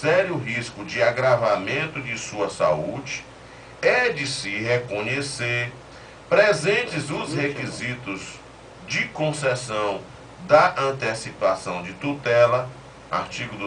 sério risco de agravamento de sua saúde, é de se reconhecer, presentes os requisitos de concessão da antecipação de tutela, artigo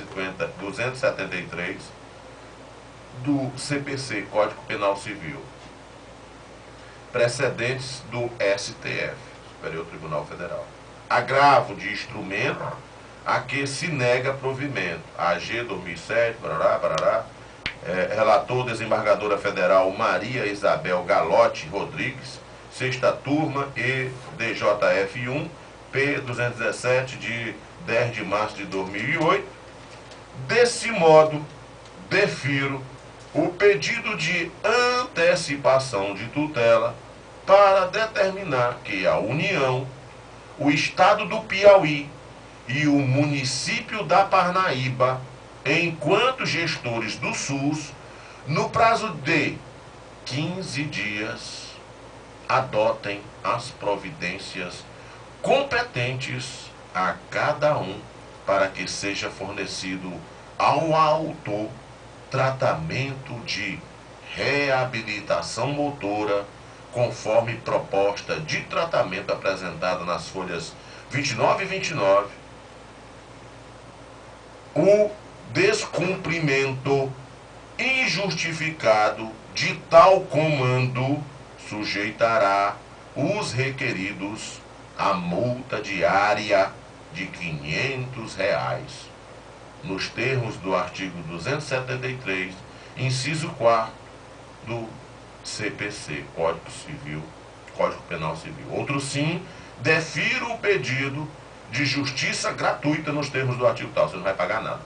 273 do CPC, Código Penal Civil, precedentes do STF, Superior Tribunal Federal. Agravo de instrumento a que se nega provimento. AG 2007, barará, relator desembargadora federal Maria Isabel Galotti Rodrigues, sexta turma e DJF1, P217, de 10 de março de 2008. Desse modo, defiro o pedido de antecipação de tutela para determinar que a União, o Estado do Piauí e o município da Parnaíba, enquanto gestores do SUS, no prazo de 15 dias, adotem as providências competentes a cada um para que seja fornecido ao autor tratamento de reabilitação motora, conforme proposta de tratamento apresentada nas folhas 29 e 29, o descumprimento injustificado de tal comando sujeitará os requeridos à multa diária de R$500, nos termos do artigo 273, inciso 4 do CPC, Código Penal Civil. Outro sim, defiro o pedido de justiça gratuita nos termos do artigo tal. Você não vai pagar nada.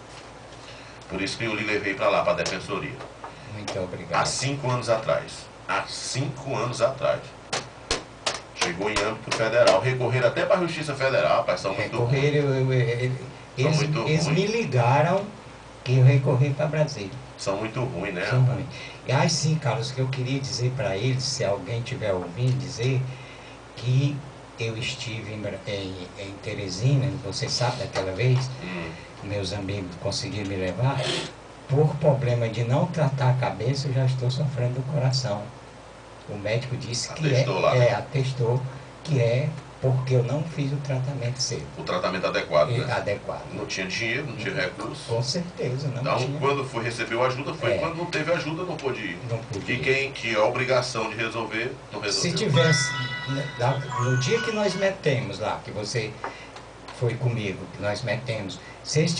Por isso que eu lhe levei para lá, para a Defensoria. Muito obrigado. Há 5 anos atrás. Há 5 anos atrás. Chegou em âmbito federal. Recorreram até para a Justiça Federal, rapaz, são muito ruins. Eles me ligaram que eu recorri para Brasília. São muito ruins, né? São ruins. E aí sim, Carlos, que eu queria dizer para eles, se alguém tiver ouvindo, dizer que eu estive em Teresina, você sabe daquela vez, meus amigos conseguiram me levar, por problema de não tratar a cabeça, eu já estou sofrendo do coração. O médico disse que atestou que é porque eu não fiz o tratamento cedo. O tratamento adequado, né? Adequado. Não tinha dinheiro, não tinha recurso. Com certeza, não então, tinha. Quando recebeu ajuda, foi. Quando não teve ajuda, não pôde ir. Não podia. E que a obrigação de resolver, não resolveu. Se tivesse, no dia que nós metemos lá, que você foi comigo, que nós metemos, se eles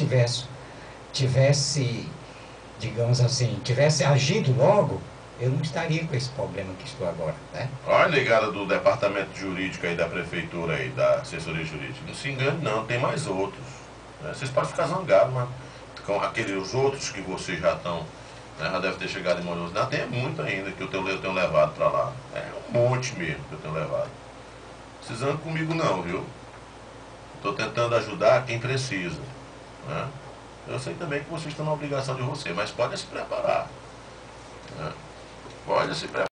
tivesse, digamos assim, tivesse agido logo, eu não estaria com esse problema que estou agora, né? Olha a negada do departamento jurídico aí da prefeitura aí, da assessoria jurídica. Não se engane não, tem mais outros. Né? Vocês podem ficar zangados, mas com aqueles outros que vocês já estão, né, já deve ter chegado em Manaus. Ainda tem muito ainda que eu tenho levado para lá. É um monte mesmo que eu tenho levado. Precisando comigo não, viu? Estou tentando ajudar quem precisa. Né? Eu sei também que vocês estão na obrigação de você, mas podem se preparar. Né? Pode se preparar.